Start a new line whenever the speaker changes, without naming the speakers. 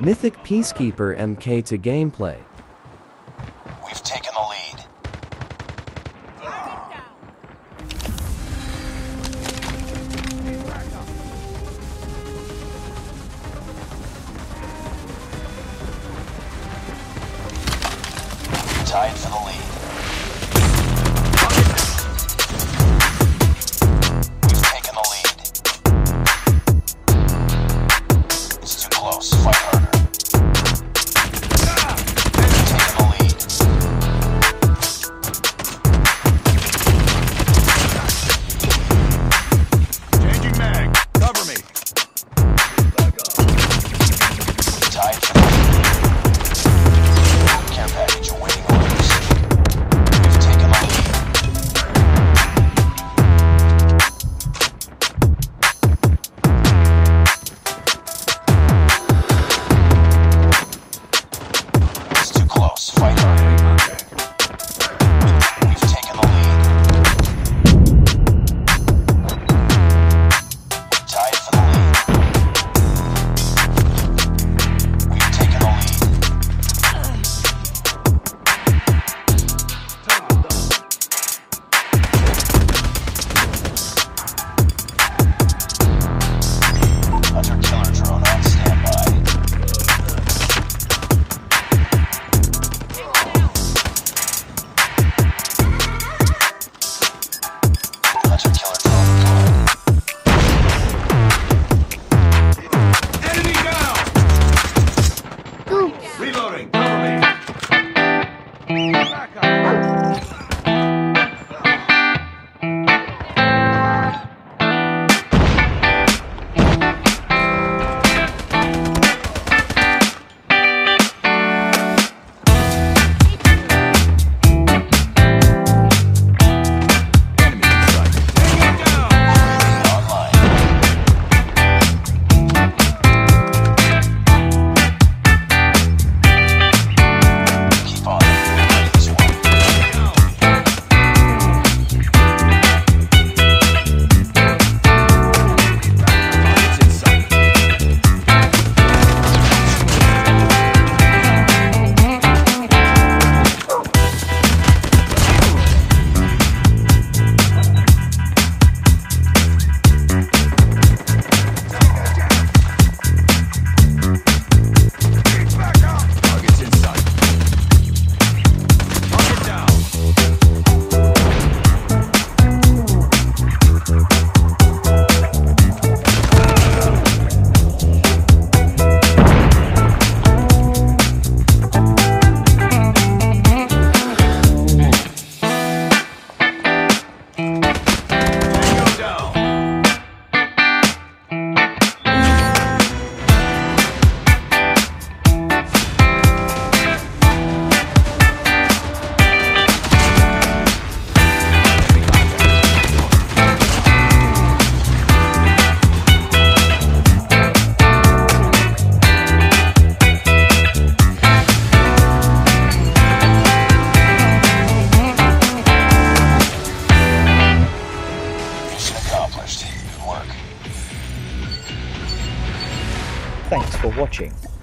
Mythic Peacekeeper MK2 gameplay.
We've taken the lead. Tied for the lead. We've taken the lead. It's too close. Fight harder. We've taken the lead. Changing mag. Cover me. Tied for the lead. Care package awaiting orders. We've taken the lead. It's too close. Fight harder. We've taken the lead. Tied for the lead. We've taken the lead. Hunter killer drone on standby. Hunter killer drone deployed. Enemy down! Reloading, cover me. Back up. Enemy in sight. Tango down! Online. Keep on. This one. Targets in sight. Back up! Targets in sight. Target down. Tango down. Mission accomplished. Good work.
Thanks for watching.